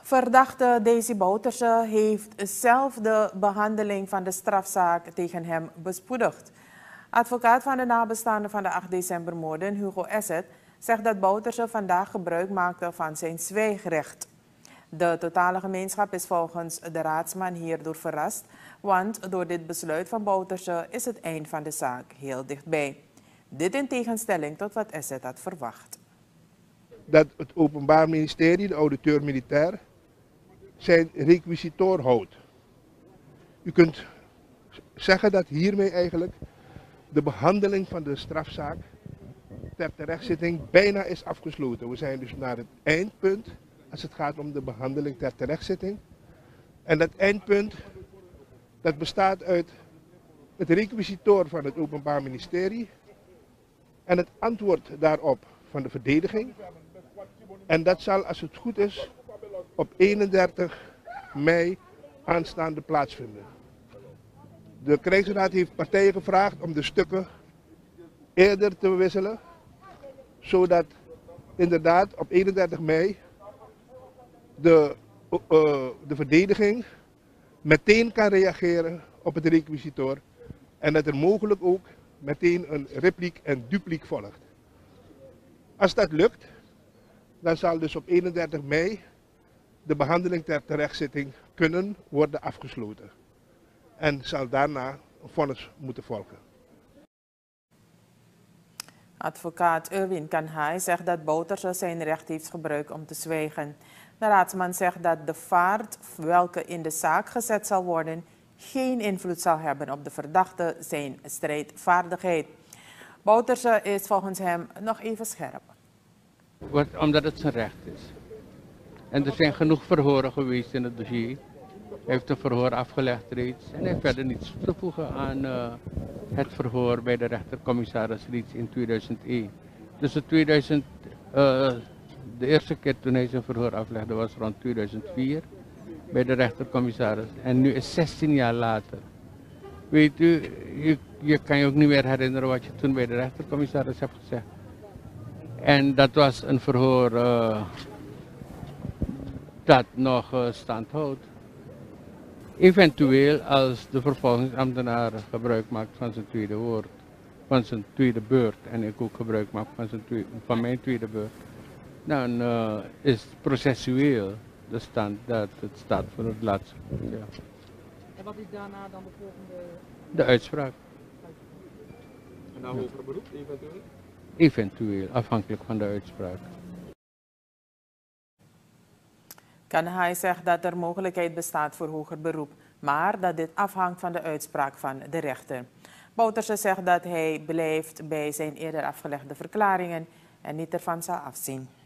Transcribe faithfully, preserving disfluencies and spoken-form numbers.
Verdachte Daisy Bouterse heeft zelf de behandeling van de strafzaak tegen hem bespoedigd. Advocaat van de nabestaanden van de acht decembermoorden, Hugo Esset, zegt dat Bouterse vandaag gebruik maakte van zijn zwijgrecht. De totale gemeenschap is volgens de raadsman hierdoor verrast, want door dit besluit van Bouterse is het eind van de zaak heel dichtbij. Dit in tegenstelling tot wat Esset had verwacht. Dat het Openbaar Ministerie, de auditeur-militair, zijn requisitoor houdt. U kunt zeggen dat hiermee eigenlijk de behandeling van de strafzaak ter terechtzitting bijna is afgesloten. We zijn dus naar het eindpunt als het gaat om de behandeling ter terechtzitting. En dat eindpunt dat bestaat uit het requisitoor van het Openbaar Ministerie en het antwoord daarop van de verdediging. En dat zal, als het goed is, op eenendertig mei aanstaande plaatsvinden. De krijgsraad heeft partijen gevraagd om de stukken eerder te wisselen, zodat inderdaad op eenendertig mei de, uh, de verdediging meteen kan reageren op het requisitoor en dat er mogelijk ook meteen een repliek en dupliek volgt. Als dat lukt, dan zal dus op eenendertig mei de behandeling ter terechtzitting kunnen worden afgesloten. En zal daarna een vonnis moeten volgen. Advocaat Erwin Kanhai zegt dat Bouterse zijn recht heeft gebruikt om te zwijgen. De raadsman zegt dat de vaart welke in de zaak gezet zal worden geen invloed zal hebben op de verdachte zijn strijdvaardigheid. Bouterse is volgens hem nog even scherp. Omdat het zijn recht is. En er zijn genoeg verhoren geweest in het dossier. Hij heeft een verhoor afgelegd reeds en hij heeft verder niets toe te voegen aan uh, het verhoor bij de rechtercommissaris reeds in tweeduizend één. Dus in tweeduizend, uh, de eerste keer toen hij zijn verhoor aflegde was rond tweeduizend vier bij de rechtercommissaris en nu is zestien jaar later. Weet u, je, je kan je ook niet meer herinneren wat je toen bij de rechtercommissaris hebt gezegd. En dat was een verhoor uh, dat nog uh, stand houdt. Eventueel als de vervolgingsambtenaar gebruik maakt van zijn tweede woord, van zijn tweede beurt en ik ook gebruik maak van, zijn tweede, van mijn tweede beurt, dan uh, is processueel de stand dat het staat voor het laatste. Ja. En wat is daarna dan de volgende? De uitspraak. En dan hoger beroep eventueel? Eventueel, afhankelijk van de uitspraak. Kanhai zegt dat er mogelijkheid bestaat voor hoger beroep, maar dat dit afhangt van de uitspraak van de rechter. Bouterse zegt dat hij blijft bij zijn eerder afgelegde verklaringen en niet ervan zal afzien.